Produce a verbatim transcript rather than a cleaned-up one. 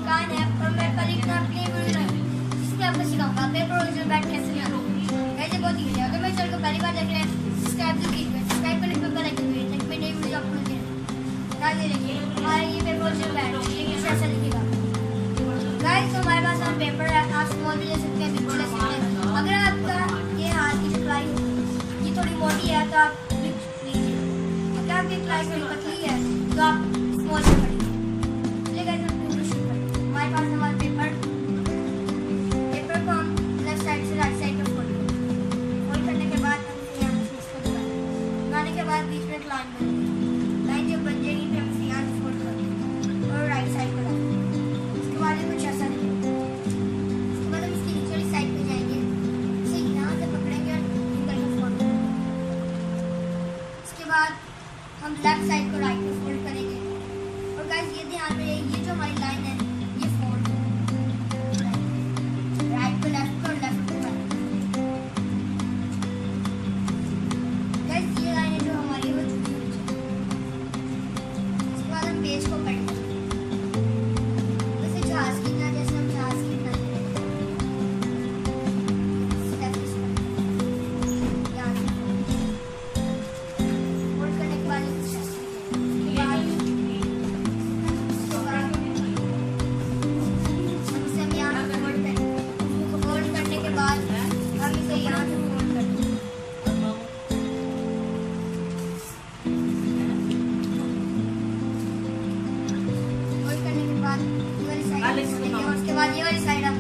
फुरकान है और मैं कल एक ना अपनी वीडियो जिसमें आपको सिखाऊंगा पेपर ओरिजिनल बैट कैसे बनाना है। वैसे बहुत इजी है। अगर मेरे चैनल को पहली बार देख रहे हैं सब्सक्राइब जरूर कीजिए। सब्सक्राइब करने के बाद लाइक करिए ताकि मैं नई वीडियो अपलोड करें। गाइस ये देखिए हमारा ये पेपर ओरिजिनल बैट ये कुछ ऐसा दिखेगा। गाइस तो हमारे पास यहाँ पेपर है, आप स्मॉल भी ले सकते हैं, बिग भी ले सकते हैं। अगर आपका ये हाथ की प्लाई ये थोड़ी मोटी है तो आप बिग लीजिए। अगर आपकी प्लाई थोड़ी पतली है तो आप स्मॉल से पढ़िए। चलिए गाइस हम वीडियो शुरू करते हैं। हमारे पास हमारा पेपर पेपर को हम लेफ्ट साइड से राइट साइड में फोल्ड करेंगे। फोल्ड करने के बाद हम इसे यहाँ से इसको दबाएंगे। दबाने के बाद बीच में एक लाइन बनेगी। लाइन जब बन जाएगी फिर हम इसे यहाँ से फोल्ड करेंगे और राइट साइड को डालेंगे। इसके बाद ये कुछ ऐसा दिखेगा। इसके बाद हम इसकी नीचे वाली साइड पे जाएंगे, इसे यहाँ से पकड़ेंगे और इधर को फोल्ड करेंगे। इसके बाद हम लेफ्ट साइड को राइट में फोल्ड करेंगे। और गाइस ये ध्यान रहे ये जो हमारी लाइन है ये फोल्ड राइट को लेफ्ट को लेफ्ट को राइट। गाइस ये लाइन है जो हमारी वो छुपी हुई है। इसके बाद हम पेज को कट करेंगे जैसे जहाज की ना जैसे हम जहाज की ना फोल्ड करने के बाद उसके बाद ये वाली साइड